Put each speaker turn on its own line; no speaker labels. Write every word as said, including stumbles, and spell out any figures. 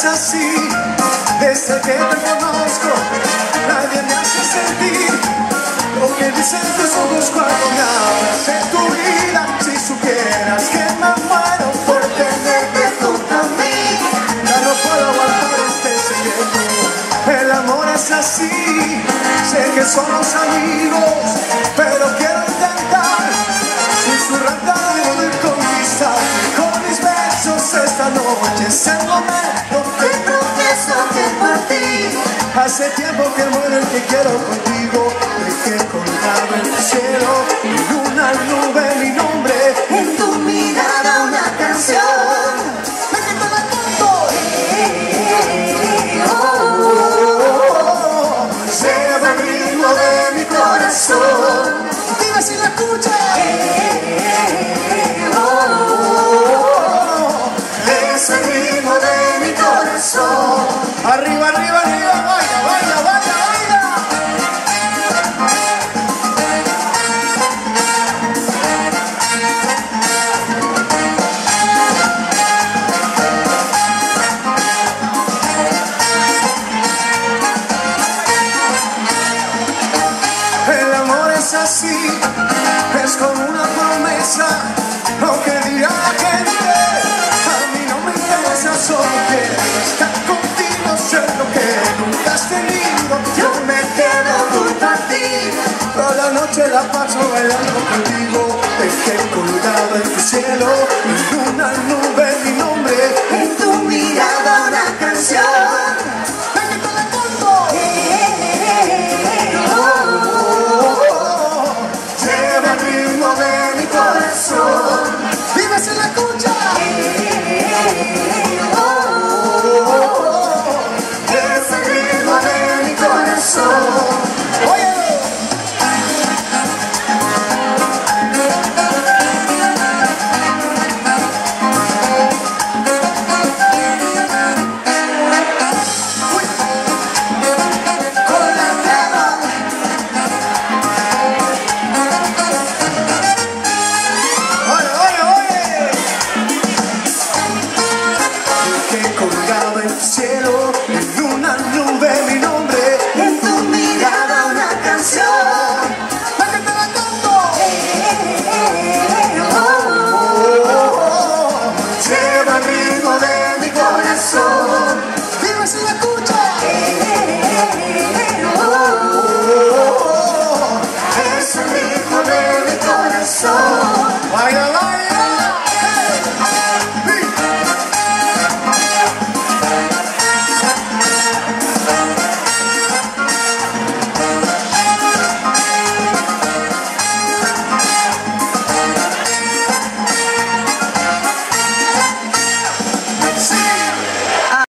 así, desde que te conozco, nadie me hace sentir lo que dicen tus ojos cuando me hablas en tu vida. Si supieras que me muero por tenerte junto a mí, ya no puedo aguantar este secreto. El amor es así, sé que somos amigos, pero quiero intentar susurrarte algo de conquistar con mis besos esta noche. Es el momento que profeso que por ti hace tiempo que muero el que quiero contigo. Dejé colgado en el cielo, en una nube mi nombre, en tu mirada una canción. ¡Ven que te la canto! Eh, oh, oh, oh, lleva el ritmo de mi corazón. Dime si la escuchas. Eh, oh, oh, oh, es el ritmo de mi corazón. Arriba, arriba, arriba, baila, baila, baila, baila. El amor es así, es como una promesa, lo que dirá la gente, a mí no me interesa, solo quiero estar contigo, ser lo que nunca has tenido. Yo me quedo junto a ti, toda la noche la paso bailando contigo. Dejé colgado en tu cielo, en una nube mi nombre, en tu mirada una canción. ¡Ven que te la canto! Oh, oh, oh, lleva el ritmo de mi corazón. Dime si la escuchas. Oh, oh, oh, es el ritmo de mi corazón. Oye. Colgado en el cielo, en una nube mi nombre, en tu mirada una canción. ¡Ven que te la canto!